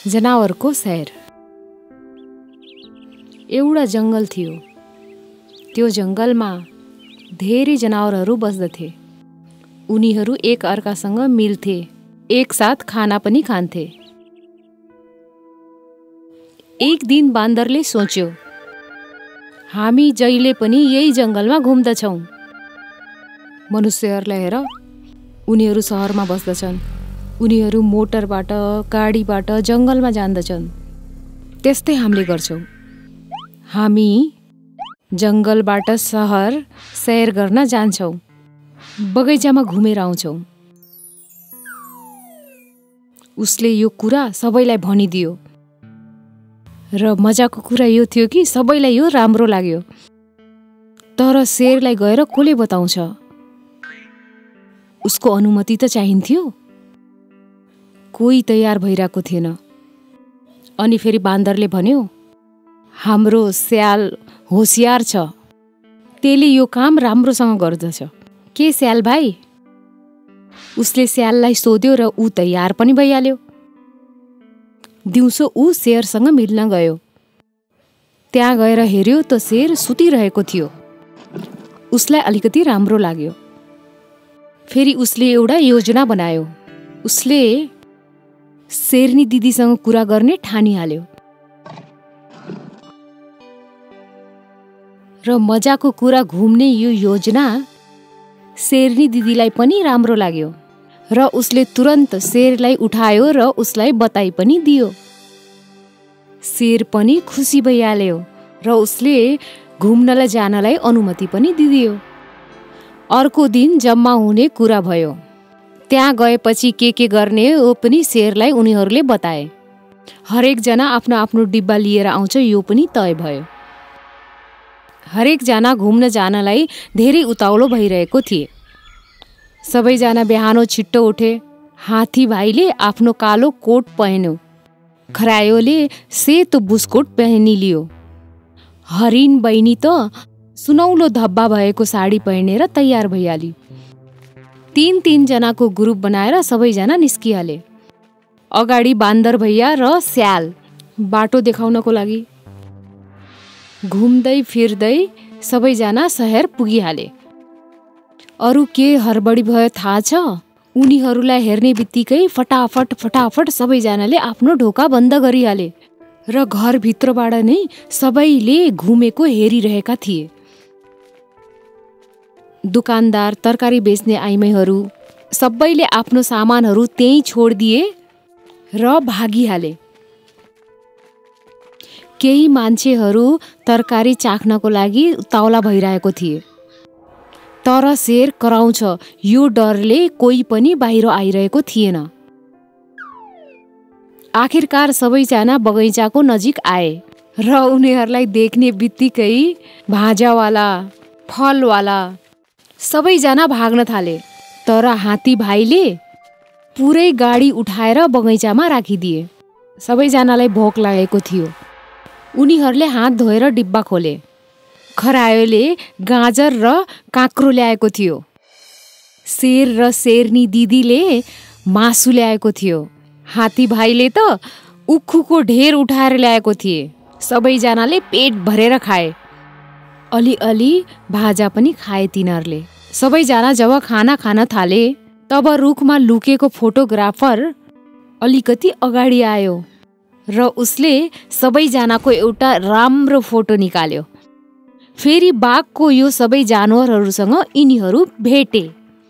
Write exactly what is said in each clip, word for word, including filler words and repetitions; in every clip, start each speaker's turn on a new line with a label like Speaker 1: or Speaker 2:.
Speaker 1: जनावरको सैर। एउटा जङ्गल थियो। त्यो जङ्गलमा धेरै जनावरहरू बस्दथे। उनीहरू एक अर्कासँग मिल्थे, एकसाथ खाना पनि खान्थे। एक दिन बान्दरले सोच्यो, हामी जहिले पनि यही जङ्गलमा घुम्दछौँ। मनुष्यहरूलाई हेर, उनीहरू सहरमा बस्दछन्। उनीहरू मोटरबाट, गाडीबाट जङ्गलमा जान्दछन्। त्यस्तै हामीले गर्छौँ। हामी जङ्गलबाट सहर सैर गर्न जान्छौँ, बगैँचामा घुमेर आउँछौँ। उसले यो कुरा सबैलाई भनिदियो र मजाको कुरा यो थियो कि सबैलाई यो राम्रो लाग्यो। तर शेरलाई गएर कसले बताउँछ? उसको अनुमति त चाहिन्थ्यो। कोही तयार भइरहेको थिएन। अनि फेरि बान्दरले भन्यो, हाम्रो स्याल होसियार छ, त्यसले यो काम राम्रोसँग गर्दछ। के स्याल भाइ? उसले स्याललाई सोध्यो र ऊ तयार पनि भइहाल्यो। दिउँसो ऊ शेरसँग मिल्न गयो। त्यहाँ गएर हेर्यो त शेर सुतिरहेको थियो। उसलाई अलिकति राम्रो लाग्यो। फेरि उसले एउटा योजना बनायो। उसले शेरनी दिदीसँग कुरा गर्ने ठानिहाल्यो। र मजाको कुरा घुम्ने यो योजना शेरनी दिदीलाई पनि राम्रो लाग्यो र उसले तुरन्त शेरलाई उठायो र उसलाई बताई पनि दियो। शेर पनि खुसी भइहाल्यो र उसले घुम्नलाई जानलाई अनुमति पनि दिदियो। अर्को दिन जम्मा हुने कुरा भयो। त्यहाँ गएपछि के के गर्ने हो पनि शेरलाई उनीहरूले बताए। हरेक जना आफ्नो आफ्नो डिब्बा लिएर आउँछ यो पनि तय भयो। हरेक जना घुम्न जानलाई धेरै उताउलो भइरहेको थिए। सबैजना बिहान छिट्टो उठे। हात्ती भाइले आफ्नो कालो कोट पहन्यो। खरायोले सेतो बुस्कोट पहनिलियो। हरिण बहिनी त सुनौलो धब्बा भएको साडी पहनेर तयार भइहाली। तीन तीन जनाको ग्रुप बनाएर सबैजना निस्किहाले। अगाडि बान्दर भैया र स्याल बाटो देखाउनको लागि। घुम्दै फिर्दै सबैजना शहर पुगिहाले। अरू के हडबडी भयो थाहा छ? उनीहरूलाई हेर्ने बित्तिकै फटाफट फटाफट सबैजनाले आफ्नो ढोका बन्द गरिहाले र घरभित्रबाट नै सबैले घुमेको हेरिरहेका थिए। दुकानदार, तरकारी बेच्ने आइमाईहरू सबैले आफ्नो सामानहरू त्यहीँ छोडिदिए र भागिहाले। केही मान्छेहरू तरकारी चाख्नको लागि उताउला भइरहेको थिए। तर शेर कराउँछ यो डरले कोही पनि बाहिर आइरहेको थिएन। आखिरकार सबैजना बगैँचाको नजिक आए र उनीहरूलाई देख्ने बित्तिकै भाजावाला, फलवाला सबैजना भाग्न थाले। तर हात्ती भाइले पुरै गाडी उठाएर बगैँचामा राखिदिए। सबैजनालाई भोक लागेको थियो। उनीहरूले हात धोएर डिब्बा खोले। खरायोले गाजर र काँक्रो ल्याएको थियो। शेर र शेरनी दिदीले मासु ल्याएको थियो। हात्ती भाइले त उखुको ढेर उठाएर ल्याएको थिए। सबैजनाले पेट भरेर खाए। अलिअलि भाजा पनि खाए तिनीहरूले। सबैजना जब खाना खान थाले तब रुखमा लुकेको फोटोग्राफर अलिकति अगाडि आयो र उसले सबैजनाको एउटा राम्रो फोटो निकाल्यो। फेरि बाघको यो सबै जानवरहरूसँग यिनीहरू भेटे।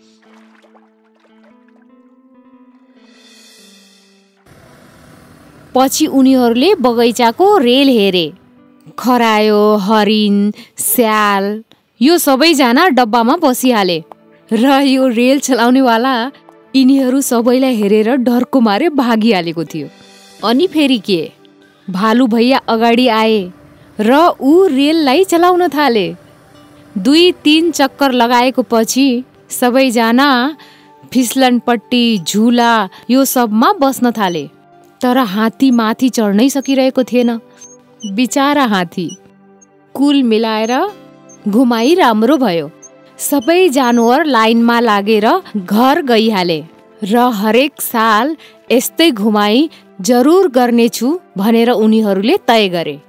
Speaker 1: पछि उनीहरूले बगैँचाको रेल हेरे। खरायो, हरिण, स्याल यो सबैजना डब्बामा बसिहाले र यो रेल चलाउनेवाला यिनीहरू सबैलाई हेरेर डरको मारे भागिहालेको थियो। अनि फेरि के, भालु भैया अगाडि आए र ऊ रेललाई चलाउन थाले। दुई तीन चक्कर लगाएको पछि सबैजना फिसलनपट्टी, झुला यो सबमा बस्न थाले। तर हात्ती माथि चढ्नै सकिरहेको थिएन। बिचारा हात्ती। कुल मिलाएर घुमाई राम्रो भयो। सबै जानवर लाइनमा लागेर घर गइहाले र हरेक साल यस्तै घुमाई जरुर गर्नेछु भनेर उनीहरूले तय गरे।